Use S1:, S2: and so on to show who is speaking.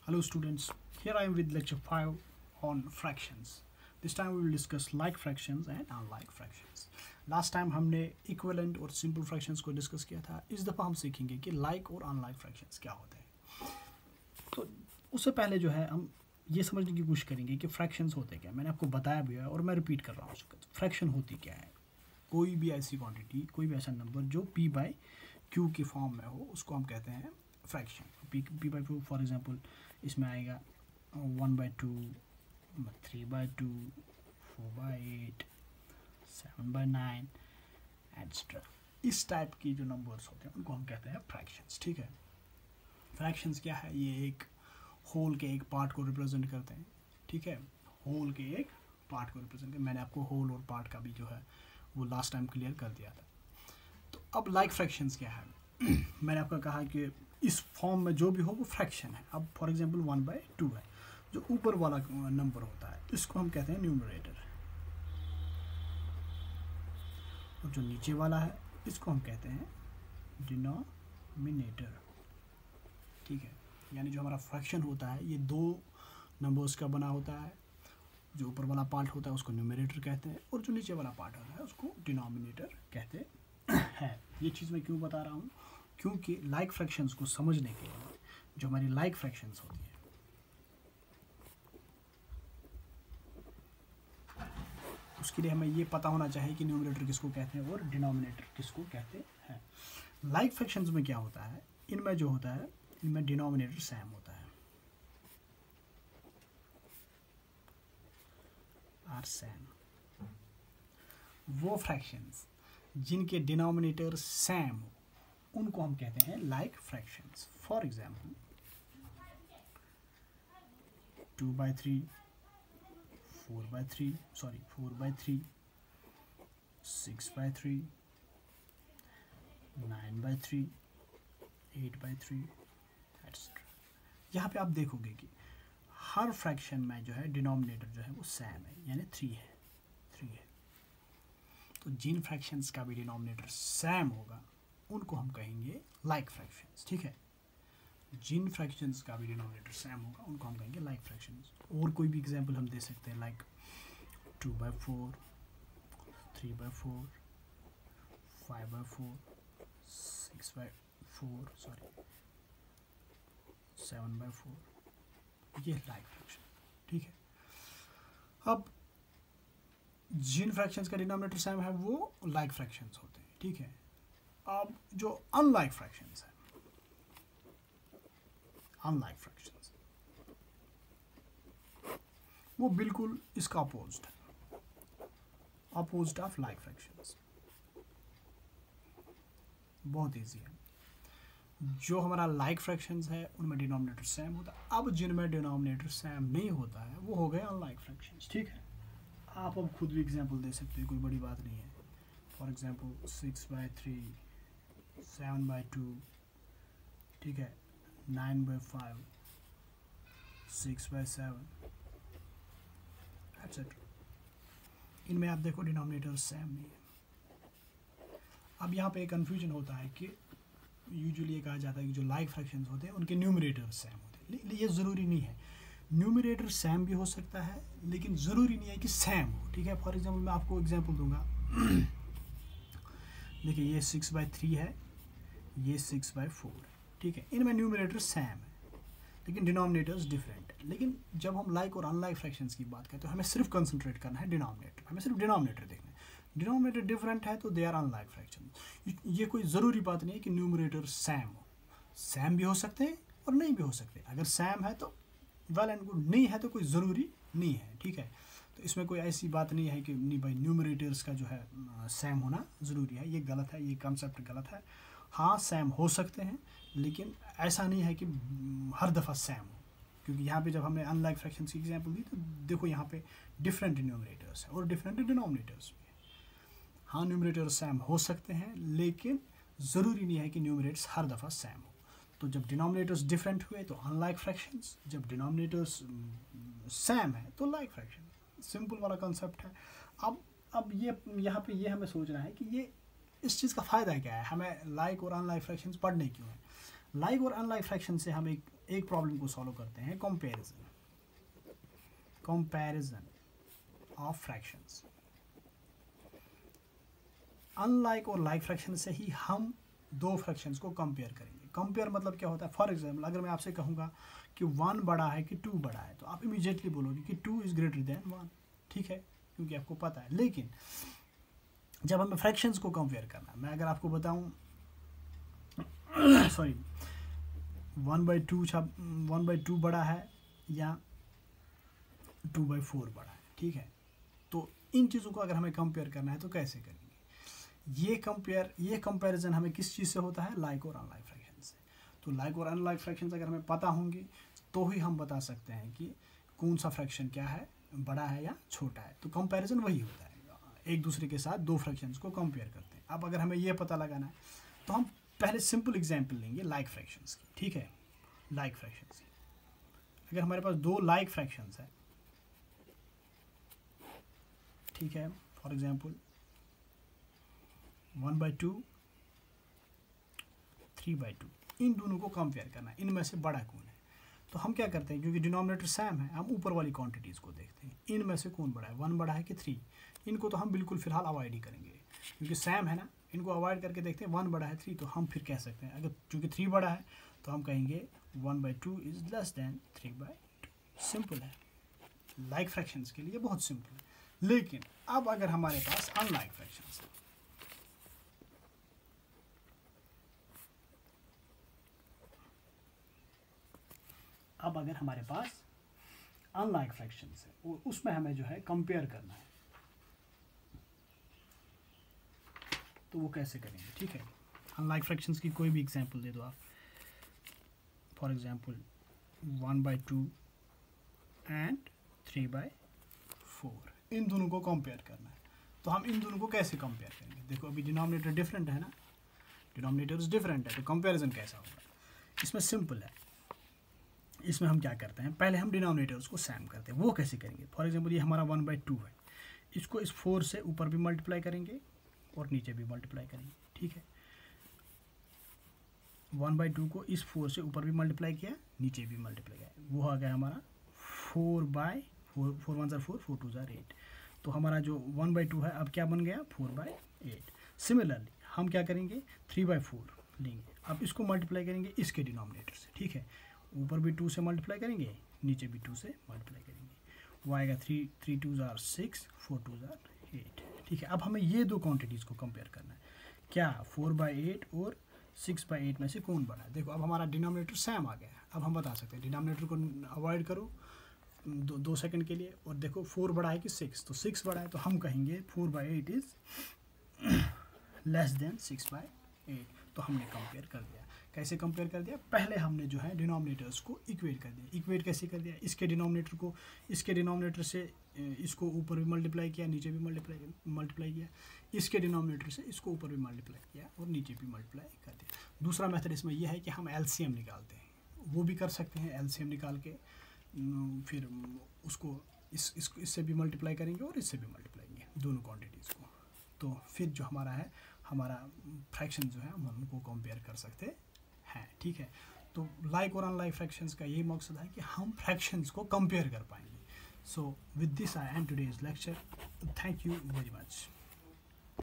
S1: Hello students, here I am with lecture 5 on fractions. This time we will discuss like fractions and unlike fractions. Last time हमने equivalent और simple fractions को discuss किया था. इस दफ़ा हम सीखेंगे कि like और unlike fractions क्या होते हैं. तो उससे पहले जो है हम ये समझने की कोशिश करेंगे कि fractions होते क्या. मैंने आपको बताया भी है और मैं रिपीट कर रहा हूँ. फ्रैक्शन होती क्या है. कोई भी ऐसी क्वांटिटी, कोई भी ऐसा नंबर जो p बाई q की फॉर्म में हो उसको हम कहते हैं fraction. p by q for example इसमें आएगा 1/2, 3/2, 4/8, 7/9 एट्सेट्रा. इस टाइप की जो नंबर्स होते हैं उनको हम कहते हैं फ्रैक्शंस. ठीक है. फ्रैक्शंस क्या है. ये एक होल के एक पार्ट को रिप्रेजेंट करते हैं. ठीक है. होल के एक पार्ट को रिप्रेजेंट करते हैं. मैंने आपको होल और पार्ट का भी जो है वो लास्ट टाइम क्लियर कर दिया था. तो अब लाइक फ्रैक्शंस क्या है. मैंने आपको कहा कि इस फॉर्म में जो भी हो वो फ्रैक्शन है. अब फॉर एग्जांपल 1/2 है. जो ऊपर वाला नंबर होता है इसको हम कहते हैं न्यूमरेटर, और जो नीचे वाला है इसको हम कहते हैं डिनोमिनेटर. ठीक है. यानी जो हमारा फ्रैक्शन होता है ये दो नंबर्स का बना होता है. जो ऊपर वाला पार्ट होता है उसको न्यूमरेटर कहते हैं और जो नीचे वाला पार्ट होता है उसको डिनोमिनेटर कहते हैं. ये चीज़ मैं क्यों बता रहा हूँ, क्योंकि लाइक फ्रैक्शंस को समझने के लिए जो हमारी लाइक फ्रैक्शंस होती है उसके लिए हमें ये पता होना चाहिए कि न्यूमरेटर किसको कहते हैं और डिनोमिनेटर किसको कहते हैं. लाइक फ्रैक्शंस में क्या होता है, इनमें जो होता है इनमें डिनोमिनेटर सेम होता है. Are same. वो फ्रैक्शंस जिनके डिनोमिनेटर सेम हो उनको हम कहते हैं like fractions. For example 2/3, 4/3, 6/3, 9/3, 8/3 etcetera. यहाँ पे आप देखोगे कि हर फ्रैक्शन में जो है डिनोमिनेटर जो है वो सेम है, यानी 3 है. तो जिन फ्रैक्शंस का भी डिनोमिनेटर सेम होगा उनको हम कहेंगे लाइक फ्रैक्शंस. ठीक है. जिन फ्रैक्शंस का भी डिनोमिनेटर सेम होगा उनको हम कहेंगे लाइक फ्रैक्शंस. और कोई भी एग्जांपल हम दे सकते हैं लाइक 2/4, 3/4, 5/4, 6/4, 7/4. ये लाइक फ्रैक्शन. ठीक है. अब जिन फ्रैक्शंस का डिनोमिनेटर सेम है वो लाइक फ्रैक्शंस होते हैं. ठीक है. अब जो अनलाइक फ्रैक्शंस है, अनलाइक फ्रैक्शंस वो बिल्कुल इसका अपोजिट है, अपोजिट ऑफ लाइक फ्रैक्शंस. बहुत इजी है. जो हमारा लाइक फ्रैक्शंस है उनमें डिनोमिनेटर सेम होता है. अब जिनमें डिनोमिनेटर सेम नहीं होता है वो हो गए अनलाइक फ्रैक्शंस. ठीक है. आप अब खुद भी एग्जांपल दे सकते हो, कोई बड़ी बात नहीं है. फॉर एग्जांपल 6/3, 7/2, ठीक है, 9/5, 6/7 एट्सेट्रा. इनमें आप देखो डिनोमिनेटर सेम नहीं है. अब यहाँ पे एक कन्फ्यूजन होता है कि यूजुअली ये कहा जाता है कि जो लाइक फ्रैक्शंस होते हैं उनके न्यूमरेटर सेम होते हैं, लेकिन ये ज़रूरी नहीं है. न्यूमरेटर सेम भी हो सकता है लेकिन ज़रूरी नहीं है कि सेम हो. ठीक है. फॉर एग्जांपल मैं आपको एग्जांपल दूंगा. देखिए ये 6/3 है, ये 6/4 है. ठीक है. इनमें न्यूमरेटर सेम है लेकिन डिनोमिनेटर्स डिफरेंट है. लेकिन जब हम लाइक और अनलाइक फ्रैक्शंस की बात करें तो हमें सिर्फ कंसंट्रेट करना है डिनोमिनेटर. हमें सिर्फ डिनोमिनेटर देखना है. डिनोमिनेटर डिफरेंट है तो दे आर अनलाइक फ्रैक्शन. ये कोई ज़रूरी बात नहीं है कि न्यूमरेटर सेम हो. सेम भी हो सकते हैं और नहीं भी हो सकते. अगर सेम है तो वेल एंड गुड, नहीं है तो कोई ज़रूरी नहीं है. ठीक है. तो इसमें कोई ऐसी बात नहीं है कि नहीं भाई न्यूमरेटर्स का जो है सेम होना ज़रूरी है. ये गलत है, ये कंसेप्ट गलत है. हाँ सेम हो सकते हैं लेकिन ऐसा नहीं है कि हर दफ़ा सेम हो. क्योंकि यहाँ पे जब हमने अनलाइक फ्रैक्शंस की एग्जांपल दी तो देखो यहाँ पे डिफरेंट न्यूमरेटर्स हैं और डिफरेंट डिनोमिनेटर्स भी हैं. हाँ न्यूमरेटर्स सेम हो सकते हैं लेकिन ज़रूरी नहीं है कि न्यूमरेटर्स हर दफ़ा सेम हो. तो जब डिनोमिनेटर्स डिफरेंट हुए तो अनलाइक फ्रैक्शंस, जब डिनोमिनेटर्स सेम है तो लाइक फ्रैक्शन. सिंपल वाला कंसेप्ट है. अब ये यहाँ पे ये हमें सोचना है कि ये इस चीज़ का फ़ायदा क्या है, हमें लाइक और अनलाइक फ्रैक्शंस पढ़ने क्यों है. लाइक और अनलाइक फ्रैक्शन से हम एक प्रॉब्लम को सॉल्व करते हैं, कंपैरिजन ऑफ फ्रैक्शंस। अनलाइक और लाइक फ्रैक्शन से ही हम दो फ्रैक्शंस को कंपेयर करेंगे। कंपेयर मतलब क्या होता है, फॉर एग्जाम्पल अगर मैं आपसे कहूँगा कि 1 बड़ा है कि 2 बड़ा है, तो आप इमीडिएटली बोलोगे कि 2 इज़ ग्रेटर देन 1, ठीक है, क्योंकि आपको पता है। लेकिन जब हमें फ्रैक्शंस को कंपेयर करना है, मैं अगर आपको बताऊँ सॉरी 1/2 बड़ा है या 2/4 बड़ा है, ठीक है, तो इन चीज़ों को अगर हमें कंपेयर करना है तो कैसे करेंगे? ये कंपैरिजन हमें किस चीज़ से होता है, लाइक और अनलाइक फ्रैक्शन से। तो लाइक और अनलाइक फ्रैक्शन अगर हमें पता होंगी तो ही हम बता सकते हैं कि कौन सा फ्रैक्शन क्या है, बड़ा है या छोटा है। तो कंपैरिजन वही होता है, एक दूसरे के साथ दो फ्रैक्शंस को कंपेयर करते हैं। अब अगर हमें ये पता लगाना है तो हम पहले सिंपल एग्जांपल लेंगे लाइक फ्रैक्शंस की, ठीक है। लाइक फ्रैक्शंस की, अगर हमारे पास दो लाइक फ्रैक्शंस है, ठीक है, फॉर एग्जांपल 1/2, 3/2, इन दोनों को कंपेयर करना है, इनमें से बड़ा कौन है। तो हम क्या करते हैं, क्योंकि डिनोमिनेटर सेम है, हम ऊपर वाली क्वांटिटीज़ को देखते हैं, इनमें से कौन बड़ा है, 1 बड़ा है कि 3। इनको तो हम बिल्कुल फिलहाल अवॉइड ही करेंगे, क्योंकि सेम है ना, इनको अवॉइड करके देखते हैं। 1 बड़ा है 3, तो हम फिर कह सकते हैं, अगर चूँकि 3 बड़ा है तो हम कहेंगे 1/2 इज़ लेस देन 3/2। सिंपल है, लाइक फ्रैक्शंस के लिए बहुत सिंपल है। लेकिन अब अगर हमारे पास अनलाइक फ्रैक्शंस है, अब अगर हमारे पास अनलाइक फ्रैक्शंस है और उसमें हमें जो है कंपेयर करना है, तो वो कैसे करेंगे, ठीक है। अनलाइक फ्रैक्शंस की कोई भी एग्जांपल दे दो आप, फॉर एग्जांपल 1/2 एंड 3/4, इन दोनों को कंपेयर करना है। तो हम इन दोनों को कैसे कंपेयर करेंगे, देखो अभी डिनोमिनेटर डिफरेंट है ना, डिनोमिनेटर्स डिफरेंट है, तो कंपेरिजन कैसा होगा। इसमें सिंपल है, इसमें हम क्या करते हैं, पहले हम डिनोमिनेटर्स को सेम करते हैं। वो कैसे करेंगे, फॉर एग्जांपल ये हमारा 1/2 है, इसको इस 4 से ऊपर भी मल्टीप्लाई करेंगे और नीचे भी मल्टीप्लाई करेंगे, ठीक है। 1/2 को इस 4 से ऊपर भी मल्टीप्लाई किया, नीचे भी मल्टीप्लाई किया, वो आ गया हमारा 4/4, 4 1 4, 4 2 8। तो हमारा जो 1/2 है अब क्या बन गया, 4/8। सिमिलरली हम क्या करेंगे, 3/4 लेंगे, अब इसको मल्टीप्लाई करेंगे इसके डिनोमिनेटर से, ठीक है। ऊपर भी 2 से मल्टीप्लाई करेंगे, नीचे भी 2 से मल्टीप्लाई करेंगे, वो आएगा 3 2 6, 4 2 8, ठीक है। अब हमें ये दो क्वांटिटीज़ को कंपेयर करना है, क्या 4/8 और 6/8 में से कौन बड़ा है। देखो अब हमारा डिनोमिनेटर सेम आ गया है, अब हम बता सकते हैं, डिनोमिनेटर को अवॉइड करो 2 सेकंड के लिए, और देखो 4 बड़ा है कि 6, तो 6 बड़ा है, तो हम कहेंगे 4/8 इज़ लेस देन 6/8। तो हमने कंपेयर कर दिया। कैसे कंपेयर कर दिया, पहले हमने जो है डिनोमिनेटर्स को इक्वेट कर दिया। इक्वेट कैसे कर दिया, इसके डिनोमिनेटर को इसके डिनोमिनेटर से इसको ऊपर भी मल्टीप्लाई किया, नीचे भी मल्टीप्लाई किया, इसके डिनोमिनेटर से इसको ऊपर भी मल्टीप्लाई किया और नीचे भी मल्टीप्लाई कर दिया। दूसरा मेथड इसमें यह है कि हम एलसीएम निकालते हैं, वो भी कर सकते हैं। एलसीएम निकाल के फिर उसको इससे भी मल्टीप्लाई करेंगे और इससे भी मल्टीप्लाई करेंगे दोनों क्वांटिटीज़ को, तो फिर जो हमारा है, हमारा फ्रैक्शन जो है हम उनको कंपेयर कर सकते हैं, ठीक है। तो लाइक और अनलाइक फ्रैक्शंस का यही मकसद है कि हम फ्रैक्शंस को कंपेयर कर पाएंगे। So with this I end today's lecture, thank you very much.